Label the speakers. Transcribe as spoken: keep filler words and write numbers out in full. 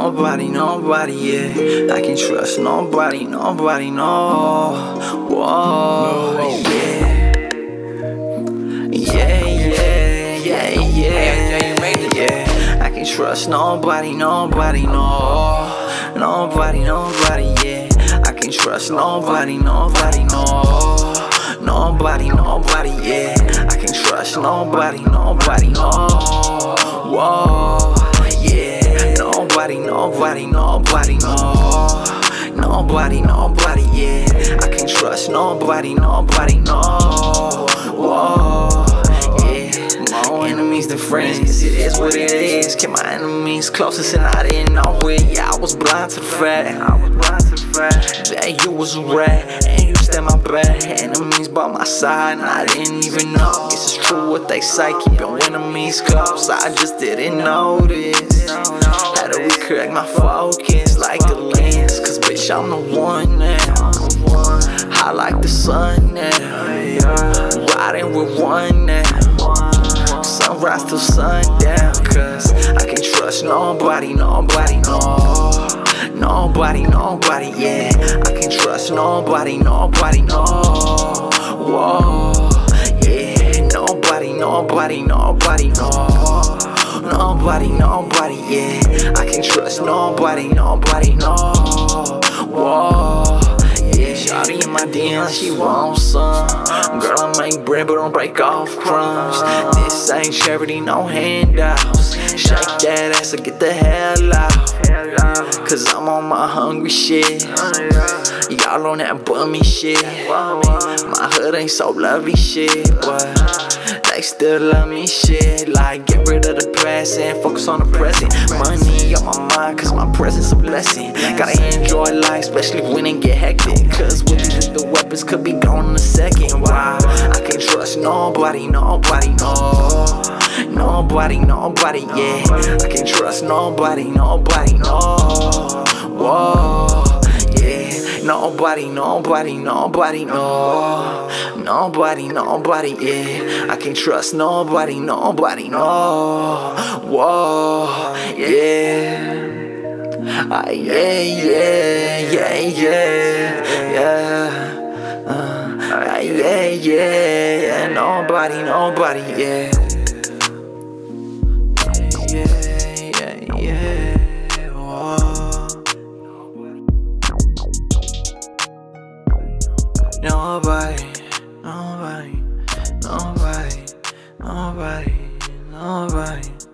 Speaker 1: nobody, nobody, yeah. I can trust nobody, nobody, no. Whoa, yeah. Yeah, yeah, yeah, yeah, yeah. I can trust nobody, nobody, no. Nobody, nobody, yeah. I can trust nobody, nobody, no. Nobody, nobody, yeah. I can trust nobody, nobody, no. Whoa, yeah. Nobody, nobody, nobody, no. Nobody, nobody, yeah. I can trust nobody, nobody, no. Whoa, yeah. More enemies than friends, it is what it is. Keep my enemies closest and I didn't know it. Yeah, I was blind to the fact, I was blind to the fact that you was a rat and you stand my back. Enemies by my side and I didn't even know. Guess it's true what they say, keep your enemies close. I just didn't notice. Had to recorrect my focus like a lens, cause bitch I'm the one now. High like the sun now, riding with one now. Sunrise till sundown, cause I can trust nobody, nobody, no. Nobody, nobody, yeah. I can trust nobody, nobody, no. Whoa, yeah. Nobody, nobody, nobody, no. Nobody, nobody, yeah. I can trust nobody, nobody, no. Whoa, yeah. Shawty in my D M, she wants some. Girl, I make bread, but don't break off crumbs. This ain't charity, no handouts. Shake that ass or get the hell out, cause I'm on my hungry shit. Y'all on that bummy shit. My hood ain't so lovely shit, but they still love me shit. Like get rid of the past and focus on the present. Money on my mind cause my presence a blessing. Gotta enjoy life, especially when it get hectic, cause with these the weapons could be gone in a second. Wow, I can't trust nobody, nobody, no. Nobody, nobody, yeah. I can't trust nobody, nobody, no. Whoa, yeah. Nobody, nobody, nobody, no. Nobody, nobody, yeah. I can't trust nobody, nobody, no. Whoa, yeah. Uh, yeah, yeah, yeah, yeah, yeah. Uh, yeah, yeah, yeah. Nobody, nobody, yeah. Nobody, nobody, nobody, nobody, nobody.